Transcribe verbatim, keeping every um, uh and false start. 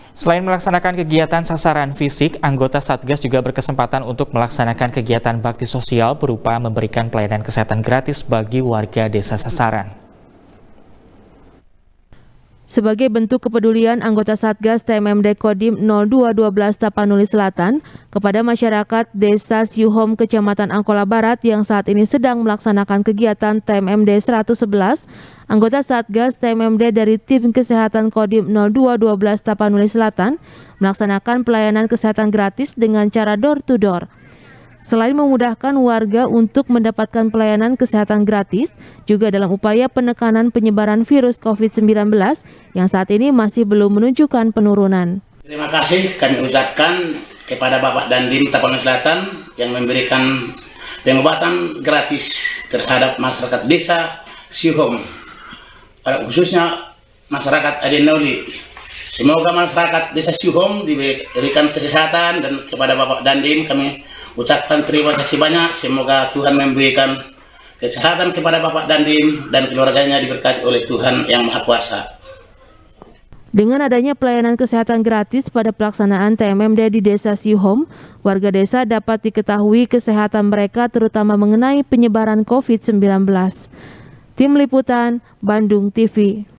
Selain melaksanakan kegiatan sasaran fisik, anggota Satgas juga berkesempatan untuk melaksanakan kegiatan bakti sosial berupa memberikan pelayanan kesehatan gratis bagi warga desa sasaran. Sebagai bentuk kepedulian anggota Satgas T M M D Kodim nol dua satu dua Tapanuli Selatan kepada masyarakat Desa Siuhom, Kecamatan Angkola Barat yang saat ini sedang melaksanakan kegiatan T M M D seratus sebelas, anggota Satgas T M M D dari Tim Kesehatan Kodim nol dua satu dua Tapanuli Selatan melaksanakan pelayanan kesehatan gratis dengan cara door to door. Selain memudahkan warga untuk mendapatkan pelayanan kesehatan gratis, juga dalam upaya penekanan penyebaran virus COVID sembilan belas yang saat ini masih belum menunjukkan penurunan. Terima kasih kami ucapkan kepada Bapak Dandim Tapanuli Selatan yang memberikan pengobatan gratis terhadap masyarakat desa Siuhom, khususnya masyarakat Adenoli. Semoga masyarakat desa Siuhom diberikan kesehatan, dan kepada Bapak Dandim kami ucapkan terima kasih banyak. Semoga Tuhan memberikan kesehatan kepada Bapak Dandim dan keluarganya, diberkati oleh Tuhan Yang Maha Kuasa. Dengan adanya pelayanan kesehatan gratis pada pelaksanaan T M M D di Desa Siuhom, warga desa dapat diketahui kesehatan mereka terutama mengenai penyebaran COVID sembilan belas. Tim Liputan, Bandung T V.